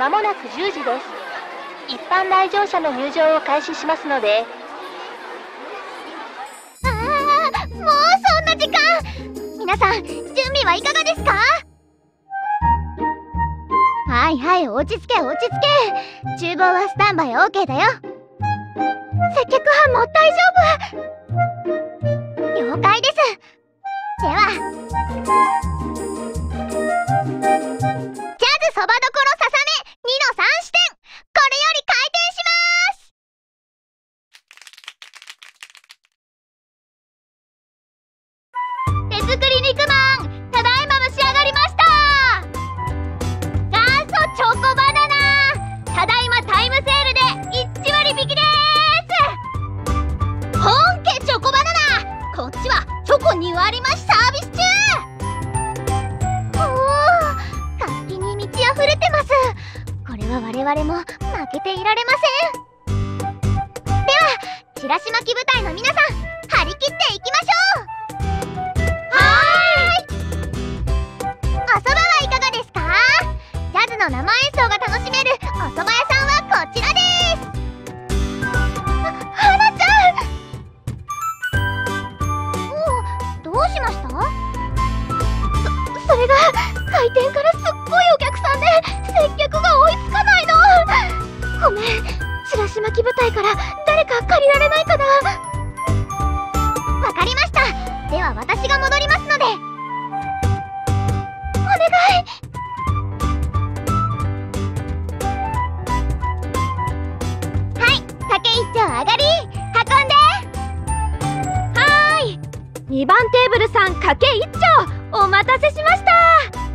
まもなく10時です。一般来場者の入場を開始しますので。 もうそんな時間。皆さん、準備はいかがですか？はいはい、落ち着け落ち着け。厨房はスタンバイ OK だよ。接客班も大丈夫。了解です。では、ジャズそばどころささめ2の3支店、これより開店します。手作り肉まん、ただいま蒸し上がりました。元祖チョコバナナ、ただいまタイムセールで1割引きです。本家チョコバナナ、こっちはチョコ2割増しサービス中。おお、活気に満ち溢れてます。これは我々も負けていられません。では、チラシ巻き部隊の皆さん、張り切っていきましょう。お蕎麦はいかがですか？ジャズの生演奏が楽しめるお蕎麦屋さんはこちらです。はなちゃん。おお、どうしました？それが開店からすっごいお客さんで接客が追いつかないの。ごめん、チラシ巻き部隊から誰か借りられないかな。わかりました。では私が戻りますので。お願い。はい、竹一丁上がり、運んで。はーい、2番テーブルさんかけ一丁お待たせしました。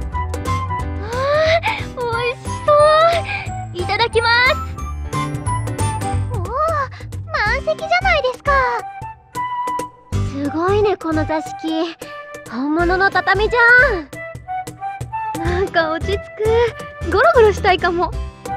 おいしそう。いただきます。おお、満席じゃないですか。すごいね、この座敷。本物の畳じゃん。なんか落ち着く。ゴロゴロしたいかも。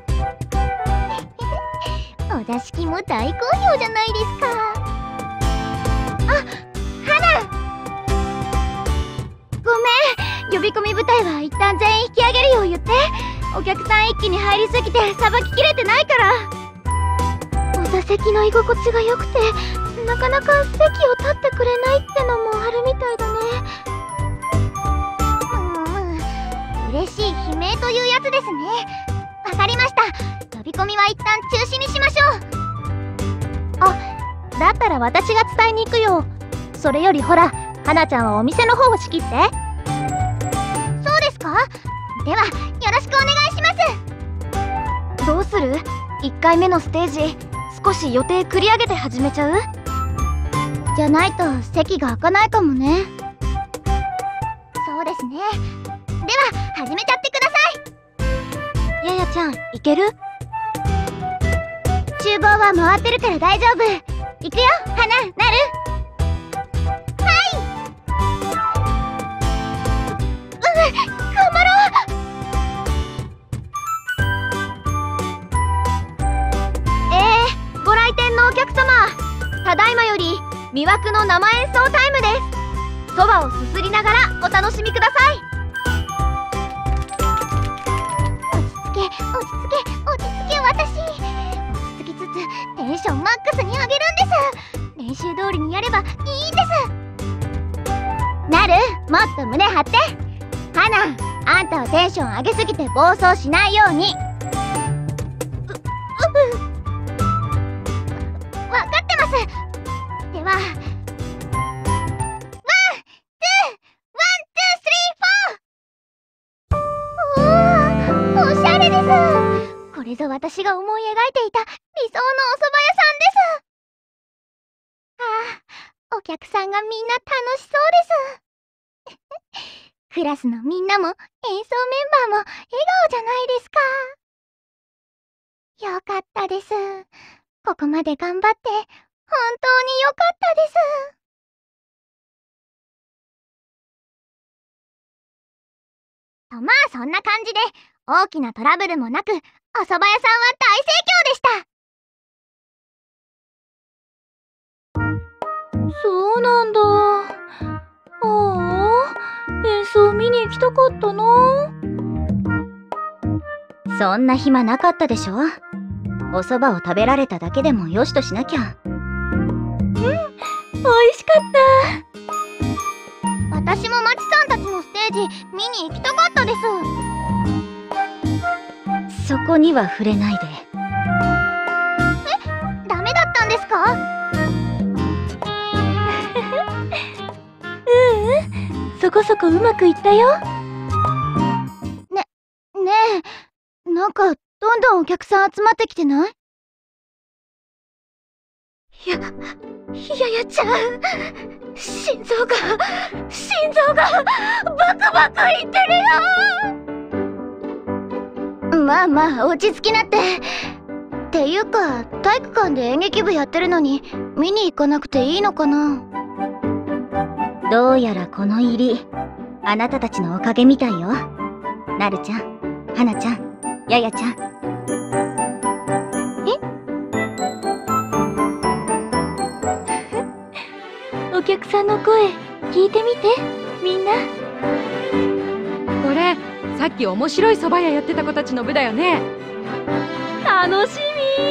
お座敷も大好評じゃないですか。あ、花。ごめん、呼び込み部隊は一旦全員引き上げるよう言って。お客さん一気に入りすぎてさばききれてないから。お座席の居心地が良くて、なかなか席を立ってくれないってのもあるみたいだね。嬉しい悲鳴というやつですね。わかりました。呼び込みは一旦中止にしましょう。あ、だったら私が伝えに行くよ。それよりほら、花ちゃんはお店の方を仕切って。そうですか？では、よろしくお願いします。どうする？ 1 回目のステージ、少し予定繰り上げて始めちゃう？じゃないと席が開かないかもね。そうですね。では、始めちゃってください。ややちゃん、いける？厨房は回ってるから大丈夫。いくよ、花、なる。はい。頑張ろう。ご来店のお客様、ただいまより魅惑の生演奏タイムです。そばをすすりながらお楽しみください。落ち着け、私。落ち着きつつ、テンションマックスに上げるんです。練習通りにやればいいんです。なる、もっと胸張って。花、あんたはテンション上げすぎて暴走しないように。わかってます。では、おしゃれです。これぞ私が思い描いていた理想のお蕎麦屋さんです。ああ、お客さんがみんな楽しそうです。クラスのみんなも演奏メンバーも笑顔じゃないですか。よかったです。ここまで頑張って本当によかったです。と、まあそんな感じで大きなトラブルもなく、お蕎麦屋さんは大盛況でした。そうなんだ。ああ、演奏見に行きたかったな。 そんな暇なかったでしょ。お蕎麦を食べられただけでもよしとしなきゃ。うん、美味しかった。私もマチさんたちのステージ見に行きたかったです。そこには触れないで。え、ダメだったんですか？そこそこうまくいったよ。ねえ、なんかどんどんお客さん集まってきてない？やちゃん、心臓がバクバクいってるよ。まあまあ落ち着きなって。っていうか体育館で演劇部やってるのに見に行かなくていいのかな。どうやらこの入りあなたたちのおかげみたいよ。なるちゃん、はなちゃん、ややちゃん。お客さんの声聞いてみて、みんな。 これさっき面白い蕎麦屋やってた子たちの部だよね。楽し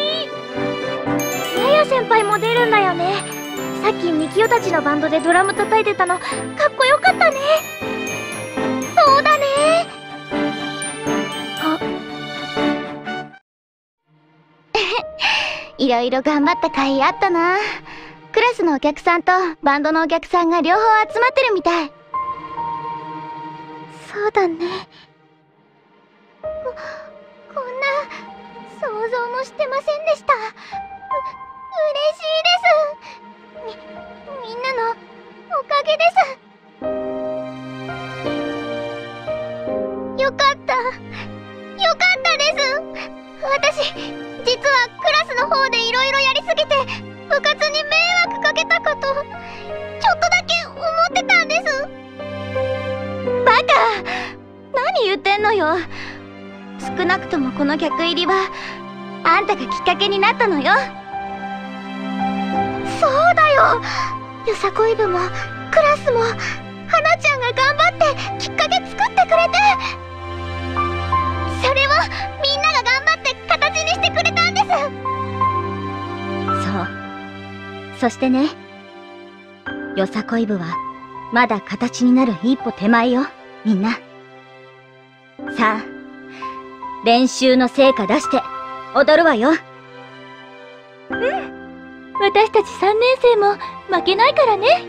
み。 やや先輩も出るんだよね。さっきみきおたちのバンドでドラム叩いてたのかっこよかったね。そうだね。いろいろ頑張った甲斐あったな。クラスのお客さんとバンドのお客さんが両方集まってるみたい。そうだね。こんな想像もしてませんでした。嬉しいです。みんなのおかげです。よかったです。私実はクラスの方でいろいろやりすぎて部活に迷惑かけたかとちょっとだけ思ってたんです。バカ、何言ってんのよ。少なくともこの客入りはあんたがきっかけになったのよ。そうだよ、よさこい部もクラスもはなちゃんが頑張ってきっかけ作ってくれて、それをみんなが頑張って形にしてくれたんです。そう、そしてね、よさこい部はまだ形になる一歩手前よ、みんな。さあ、練習の成果出して踊るわよ。うん、私たち3年生も負けないからね。はい、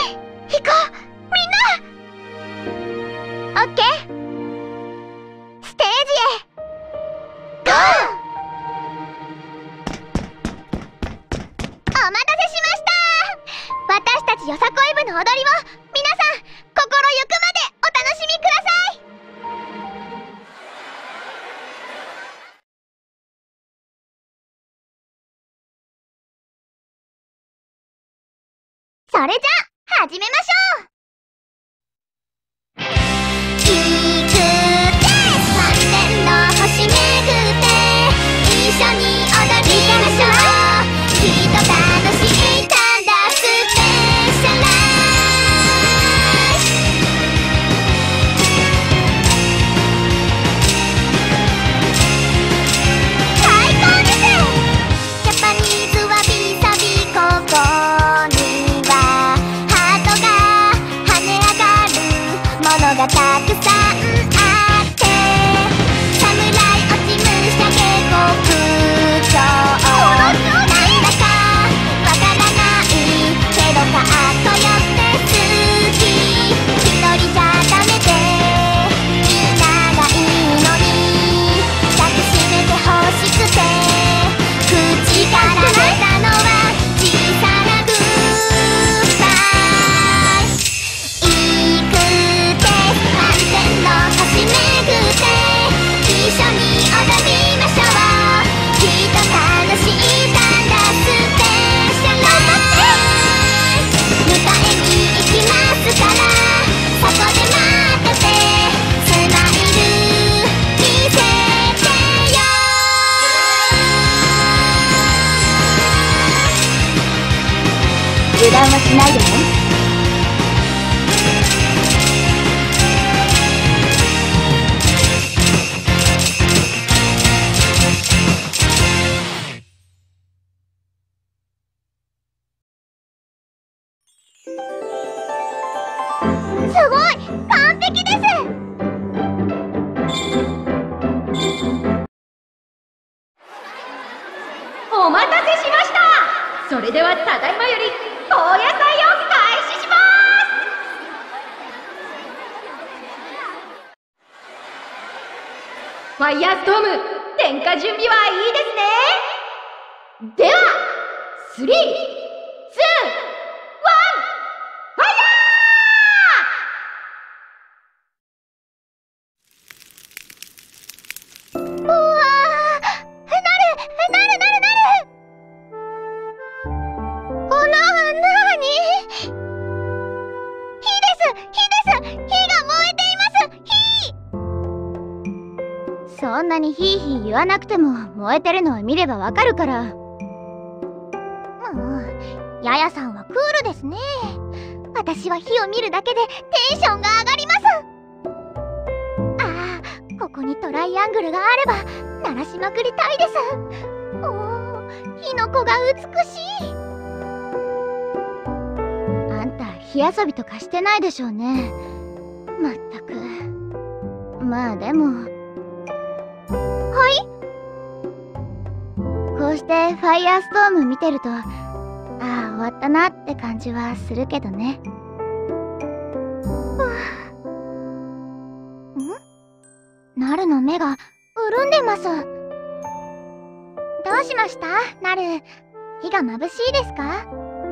行こうみんな。オッケー、ステージへゴー。お待たせしました。私たちよさこい部の踊りを皆さん心ゆくまでお楽しみください。それじゃあ始めましょう。行くです満天の星めぐって一緒に踊りましょう。きっと楽しいんだスペシャルライフ。最高です。ジャパニーズはビサビここにはハートが跳ね上がるものがたくさんあって、侍落ち武者下克上なんだかわからないけどかっこよくて好き。一人じゃダメでみんながいいのに抱きしめて欲しくて口から出たのは小さなグッバイ。行くです満天の星めぐって一緒に踊りましょう。きっと楽しいダンダスペシャルライフ。迎えに行きますからそこで待ってて、スマイル見せてよ。油断はしないでね。 すごい完璧です。 お待たせしました。それではただいまより高野菜を開始します。ファイヤーストーム、点火準備はいいですね。では3、2、1、ファイヤー！ うわー、なに？火が燃えています。そんなにヒーヒー言わなくても燃えてるのを見ればわかるから。ヤヤさんはクールですね。私は火を見るだけでテンションが上がります。ああ、ここにトライアングルがあれば鳴らしまくりたいです。おー、火の粉が美しい。あんた火遊びとかしてないでしょうね。まったく。まあでも。はい？こうしてファイヤーストーム見てると、ああ、終わったなって感じはするけどね。ナルの目が潤んでます。どうしましたナル？火が眩しいですか？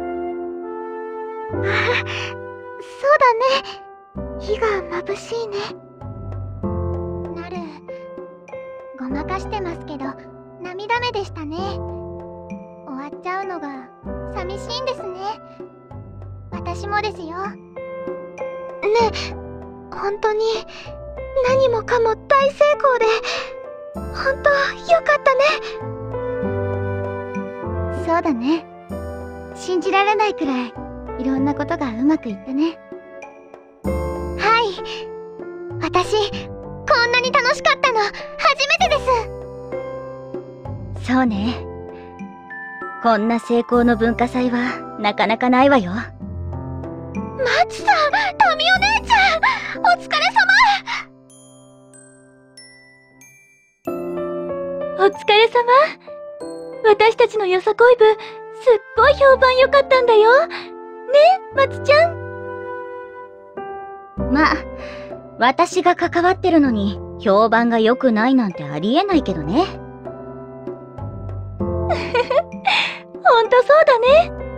そうだね。火が眩しいね。ナル、ごまかしてますけど涙目でしたね。終わっちゃうのが寂しいんですね。私もですよ。ねえ、本当に何もかも大成功で本当よかったね。そうだね。信じられないくらいいろんなことがうまくいったね。はい、私こんなに楽しかったの初めてです。そうね。こんな成功の文化祭はなかなかないわよ。マチさん、タミお姉ちゃん、お疲れお疲れ様。私たちのよさこい部、すっごい評判良かったんだよ。ね、まつちゃん。 まあ、私が関わってるのに評判が良くないなんてありえないけどね。 ほんとそうだ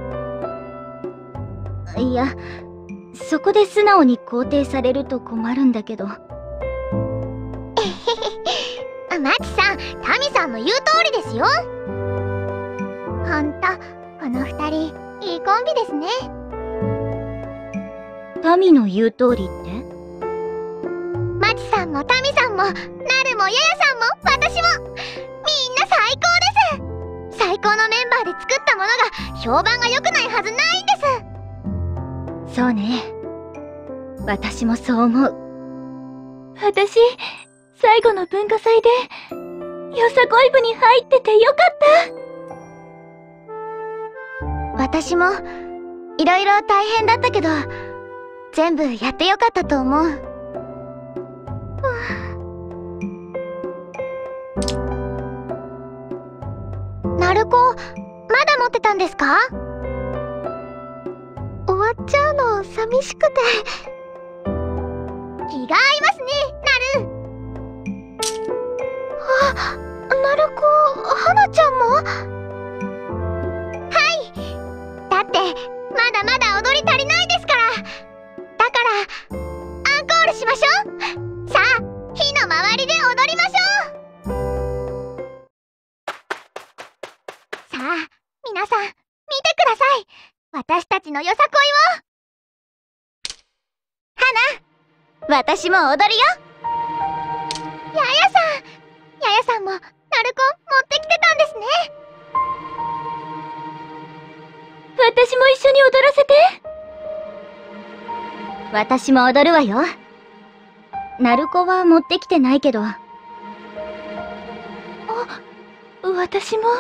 ね。いや、そこで素直に肯定されると困るんだけど。マチさん、タミさんの言う通りですよ。ほんと、この二人、いいコンビですね。タミの言う通りって？マチさんもタミさんも、ナルもヤヤさんも、私も、みんな最高です。最高のメンバーで作ったものが評判が良くないはずないんです。そうね。私もそう思う。 私、最後の文化祭で、よさこい部に入っててよかった。 私も、いろいろ大変だったけど、全部やってよかったと思う。ナルコ、まだ持ってたんですか？終わっちゃうの寂しくて。気が合いますね、ナル。あ、ナルコ、花ちゃんも？はい。だって、まだまだ踊り足りないですから。だから、アンコールしましょう。さあ、火の周りで踊りましょう。さあ、皆さん、見てください。私たちのよさこいを。花、私も踊るよ。ヤヤさんもナルコ持ってきてたんですね。 私も一緒に踊らせて。 私も踊るわよ。ナルコは持ってきてないけど。 私も。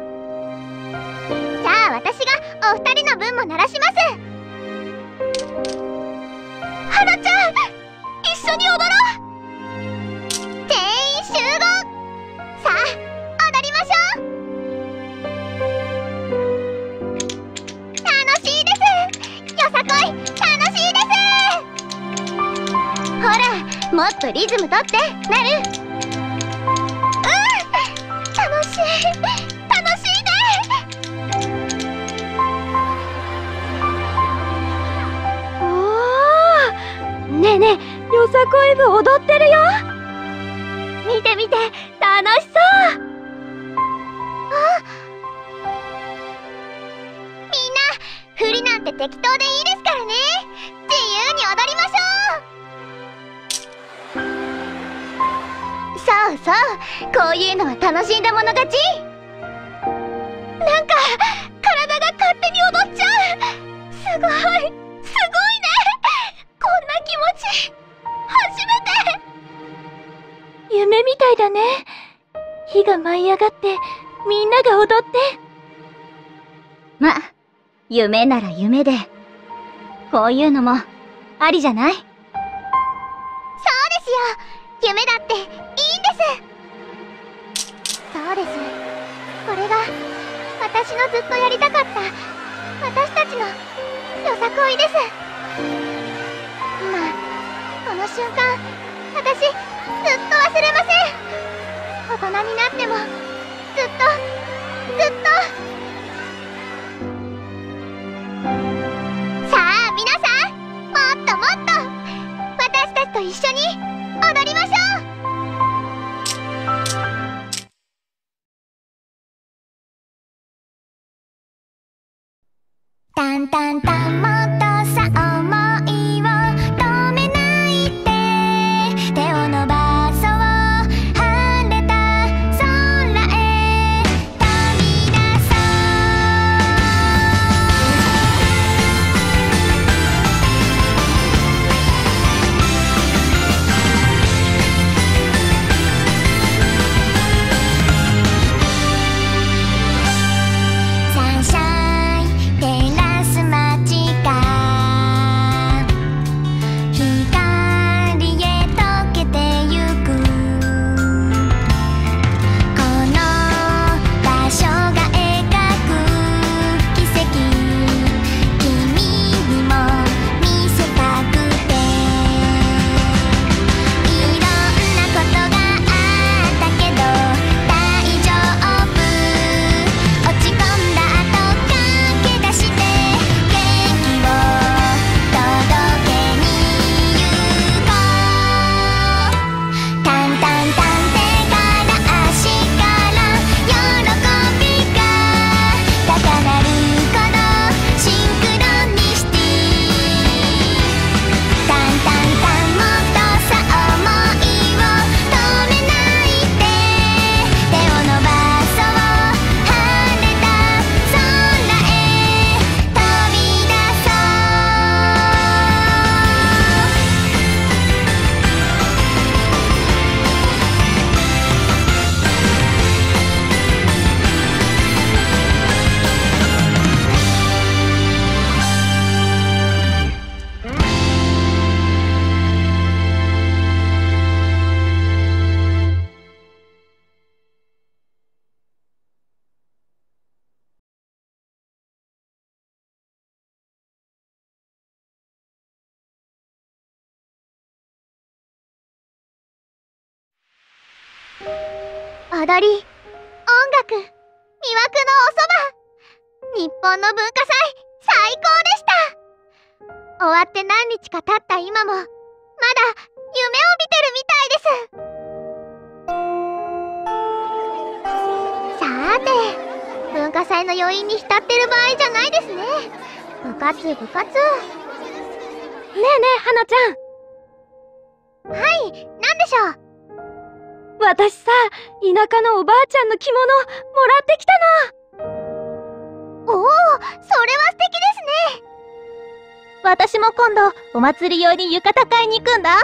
じゃあ私がお二人の分も鳴らします。花ち緒に踊ろう。全員集合。さあ踊りましょう。楽しいです。よさこい楽しいです。ほらもっとリズムとってなる。楽しいね。 ねえねえ、よさこい部踊ってるよ。見て見て、楽しそう。 みんな振りなんて適当でいいですからね。自由に踊りましょう。そうそう、こういうのは楽しんだもの勝ち。なんか体が勝手に踊っちゃう。すごいね。こんな気持ち初めて。 夢みたいだね。火が舞い上がってみんなが踊って。 ま、夢なら夢でこういうのもありじゃない？そうですよ。夢だっていいんです。そうです。これが私のずっとやりたかった私たちのよさこいです。今この瞬間、私ずっと忘れません。大人になってもずっとさあ皆さん、もっともっと私たちと一緒に踊りましょう。タンタンタン、もっとさ思いを止めないで、手を伸ばそう晴れた空へ飛び出そう。サンシャインテラス街が光へ溶けてゆく。この場所が描く奇跡、君にも見せたくて。いろんなことがあったけど大丈夫。落ち込んだ後駆け出して元気を届けに行こう。タンタンタン、手から足から喜びが高鳴るこのシンクロニシティ。タンタンタン、もっとさ思いを止めないで、手を伸ばそう晴れた空へ飛び出そう。踊り、音楽、魅惑のお蕎麦。日本の文化祭、最高でした。終わって何日か経った今もまだ夢を見てるみたいです。さーて、文化祭の余韻に浸ってる場合じゃないですね。部活。ねえねえ、 はなちゃん。 はい、なんでしょう。 私さ、田舎のおばあちゃんの着物もらってきたおお、それは素敵ですね。私も今度お祭り用に浴衣買いに行くんだ。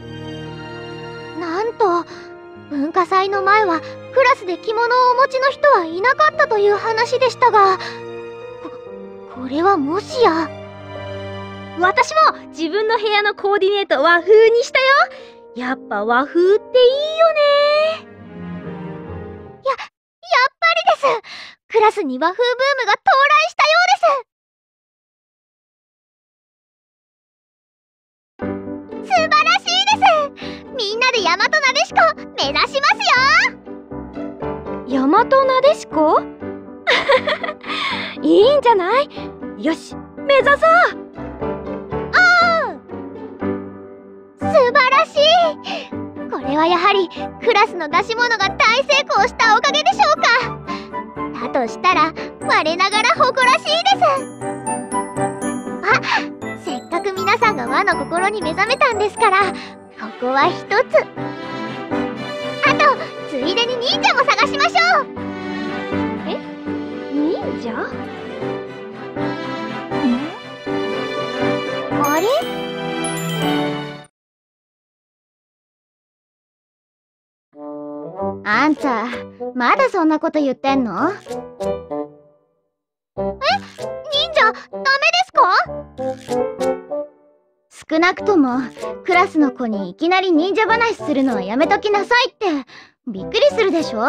なんと文化祭の前はクラスで着物をお持ちの人はいなかったという話でしたが、これはもしや。 私も自分の部屋のコーディネート和風にしたよ。やっぱ和風っていいよね。 やっぱりです。クラスに和風ブームが到来したようです。素晴らしいです。みんなで大和なでしこ目指しますよ。 大和なでしこいいんじゃない？よし、目指そう。 素晴らしい。これはやはりクラスの出し物が大成功したおかげでしょうか。だとしたら我ながら誇らしいです。あ、せっかく皆さんが和の心に目覚めたんですから、ここは一つ。あとついでに忍者も探しましょう。 え？忍者？ あれ？あんた、まだそんなこと言ってんの？忍者、ダメですか？少なくとも、クラスの子にいきなり忍者話するのはやめときなさいって、びっくりするでしょ？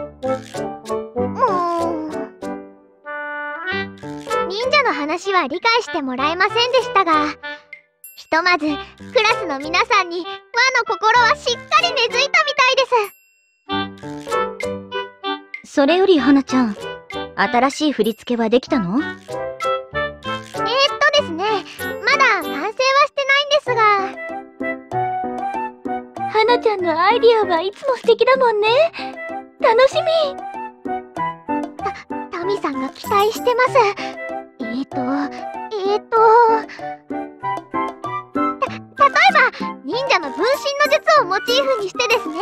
忍者の話は理解してもらえませんでしたが、ひとまず、クラスの皆さんに和の心はしっかり根付いたみたいです。 それより花ちゃん、新しい振り付けはできたの？ ですね、まだ完成はしてないんですが。 花ちゃんのアイディアはいつも素敵だもんね。楽しみ。 タミさんが期待してます。例えば、忍者の分身の術をモチーフにしてですね。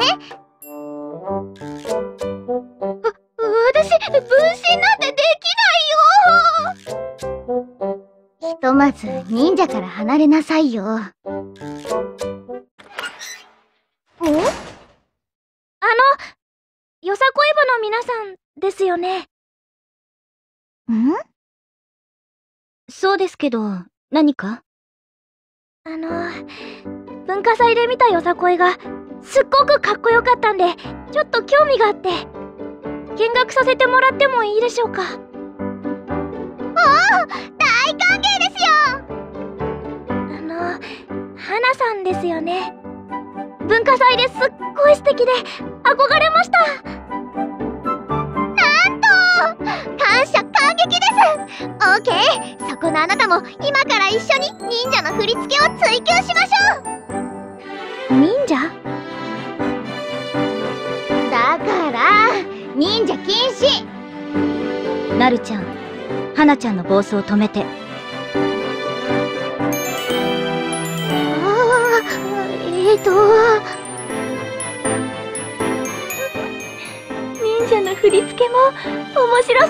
私、分身なんてできないよ。ひとまず忍者から離れなさいよ。よさこい部の皆さんですよね。そうですけど、何か？文化祭で見たよさこいがすっごくかっこよかったんで、ちょっと興味があって見学させてもらってもいいでしょうか？ 大歓迎ですよ。 花さんですよね。文化祭ですっごい素敵で憧れました。 なんと感謝感激です。オーケー、そこのあなたも今から一緒に忍者の振り付けを追求しましょう。 忍者？ だから忍者禁止。 なるちゃん、花ちゃんの暴走を止めて。忍者の振り付けも面白そう。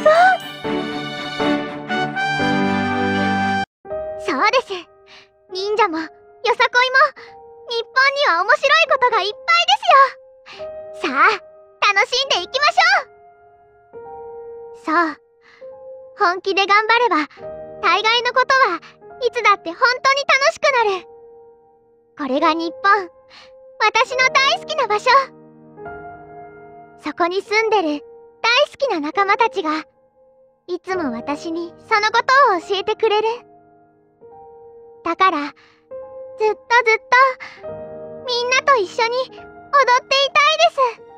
そうです。忍者もよさこいも日本には面白いことがいっぱいですよ。さあ、楽しんでいきましょう。そう、本気で頑張れば大概のことはいつだって本当に楽しくなる。これが日本、私の大好きな場所。そこに住んでる大好きな仲間たちがいつも私にそのことを教えてくれる。だからずっとずっとみんなと一緒に踊っていたいです。